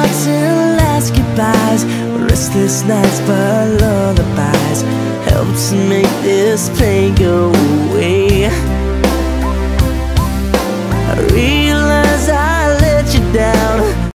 hugs and last goodbyes, restless nights but lullabies help to make this pain go away.